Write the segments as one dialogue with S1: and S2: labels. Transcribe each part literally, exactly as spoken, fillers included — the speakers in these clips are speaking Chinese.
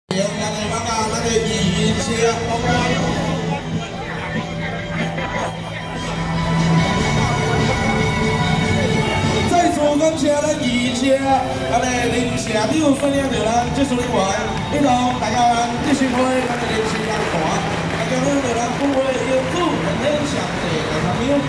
S1: 咱的妈妈，咱的义民车，再次感谢咱义车，咱的林社长率领着咱技术人员，一同大家继续开咱的林市人团，大家领着咱府会业主分享上济来参与。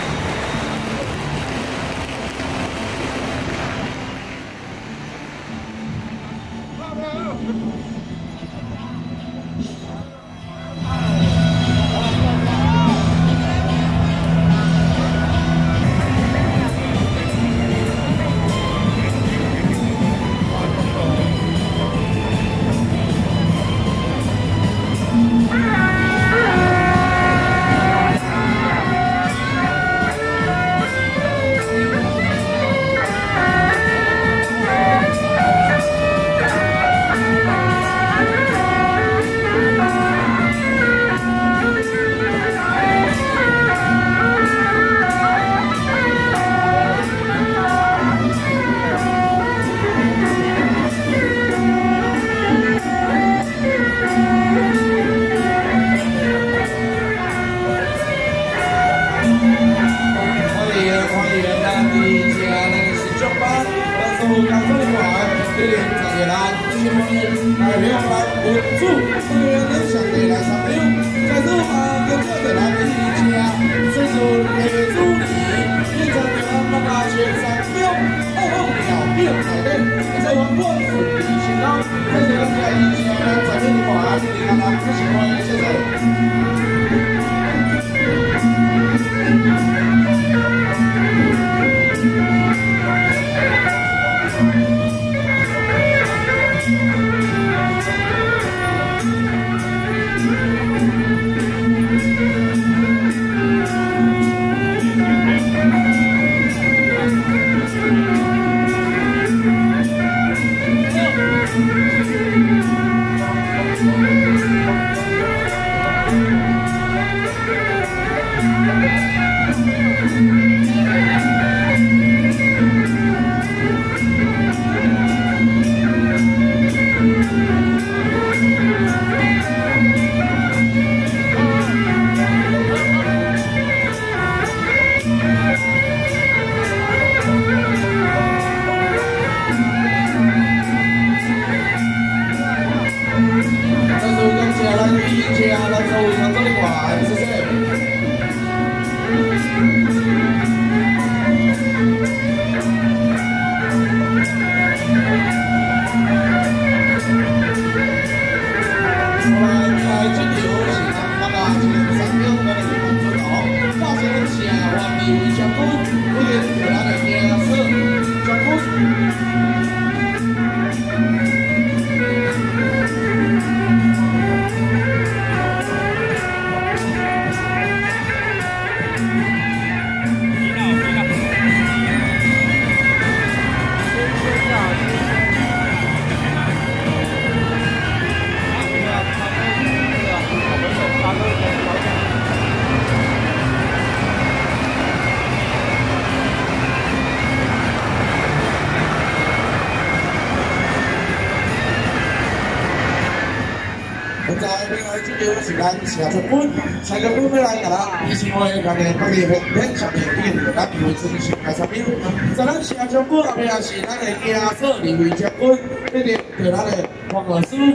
S1: 社出本，社出本要来甲咱以前话甲咱各地免上面已经咱为真实来参与。在咱社出本后面也是咱的家属李伟结婚，一定对咱的黄老师。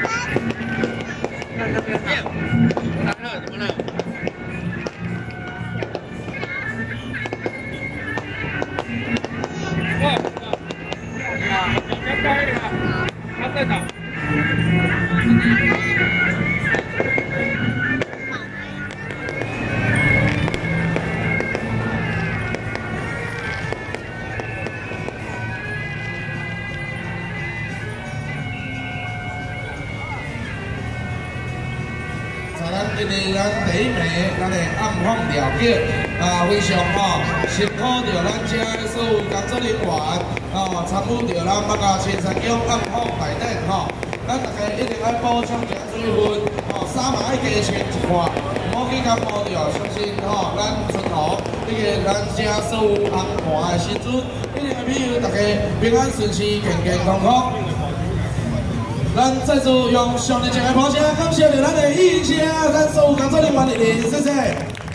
S1: 今日咱第一名，咱的暗访条件啊，非常吼辛苦着咱遮的所有工作人员啊，参与着咱北家青山乡暗访内底吼，咱大家一定要补充一下水分，吼衫嘛要加穿一块，唔好去感冒着，相信吼咱春豪，这个咱遮所有安排的时阵，一定要庇佑大家平安顺遂、健健康康。咱咱再次用上热情的掌声，感谢着咱的议员车，咱所有工作人员的热烈，谢谢。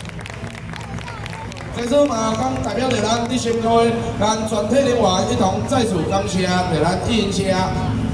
S1: 再次嘛，刚代表着咱伫新会，咱全体人员一同再次感谢着咱议员车。